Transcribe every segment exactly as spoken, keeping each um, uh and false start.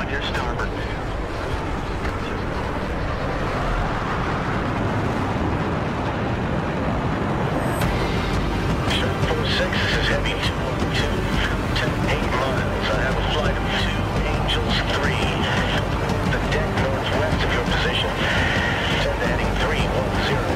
Your starboard. four six, this is heavy two one two, ten eight miles. I have a flight of two Angels three. The deck northwest of your position. Send heading three one zero.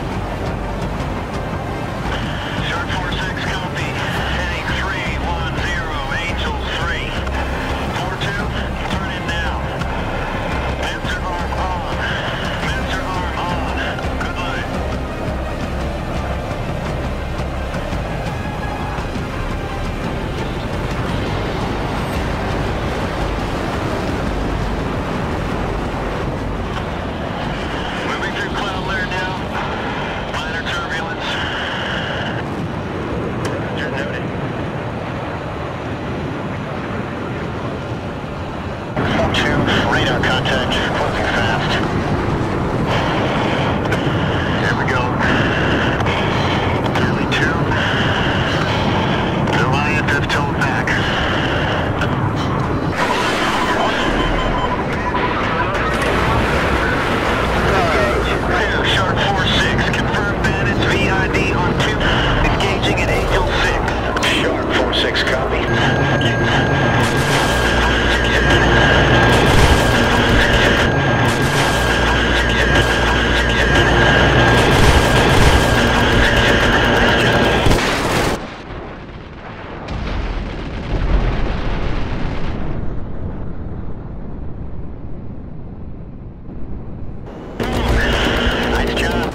Shark four six, copy. Heading three one zero, Angels three. four two, turn in now. Master arm on. Master arm on. Good luck. Moving through cloud layer now. Minor turbulence. Roger, noted. Two, radar contact, closing fast. There we go. Nearly two. No I F F towed back. Two, Shark four six, confirm bandits V I D on two, engaging at Angel six. Shark four six, copy. Nice job.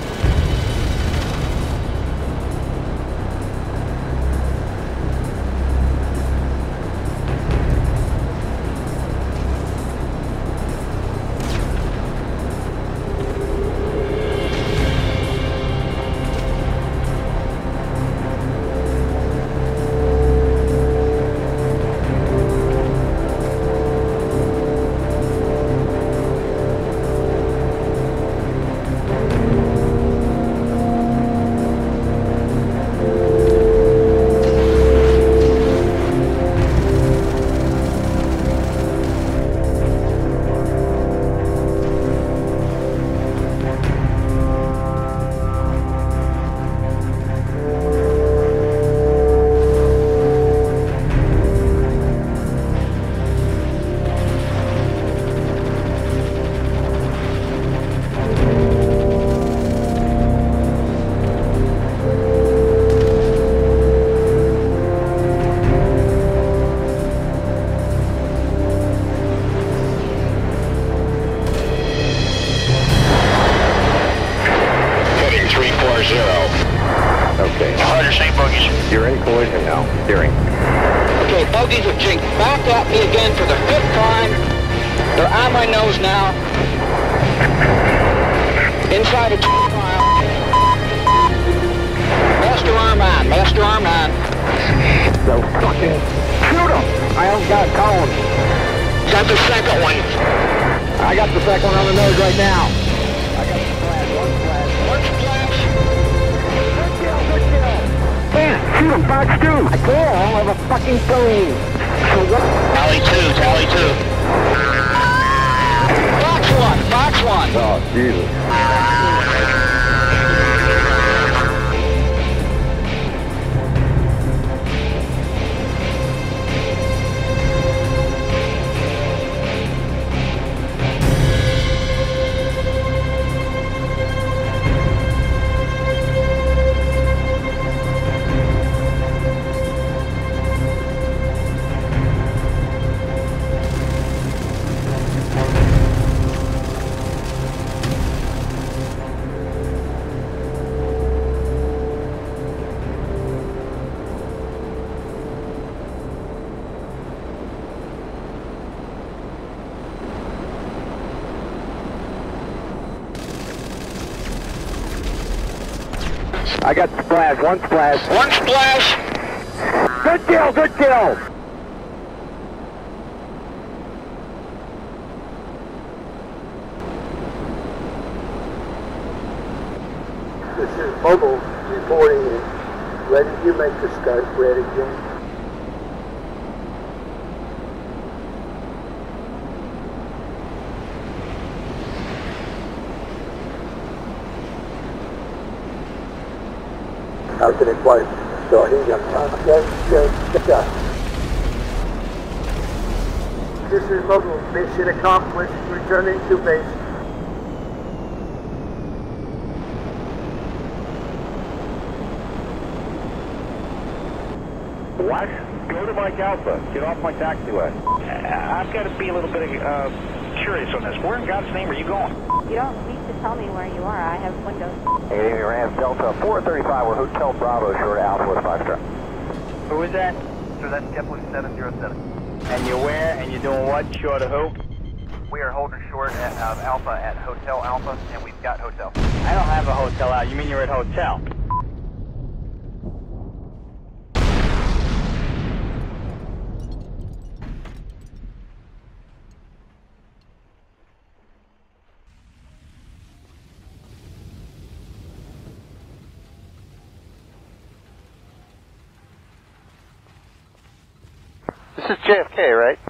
Okay. Roger, same bogies. You're in collision now. Steering. Okay, bogies have jinked back at me again for the fifth time. They're on my nose now. Inside a two mile. Master arm on, master arm on. So fucking shoot him! I don't got a cone. Got the second one. I got the second one on the nose right now. I got the flash, one flash. One splash. Good kill, good kill. Man, shoot him, Fox two. I can't, I don't have a fucking cone. So what? Tally two, tally two. Fox one, Fox one. Oh, Jesus. I got splash, one splash. One splash. Good kill, good kill. This is Mobile reporting. Ready? You make the start. Ready, Jim? Captain in place. So he's on time. Yes, yes, yes. This is Mobile. Mission accomplished. Returning to base. What? Go to Mike Alpha. Get off my taxiway. I've got to be a little bit uh, curious on this. Where in God's name are you going? You don't need to tell me where you are. I have windows. Hey, you ran Delta four thirty-five. We're Hotel Bravo, short of Alpha with five star. Who is that? Sir, that's JetBlue seven zero seven. And you're where? And you're doing what? Short of who? We are holding short at uh, Alpha at Hotel Alpha, and we've got hotel. I don't have a hotel out. You mean you're at hotel? This is J F K, right?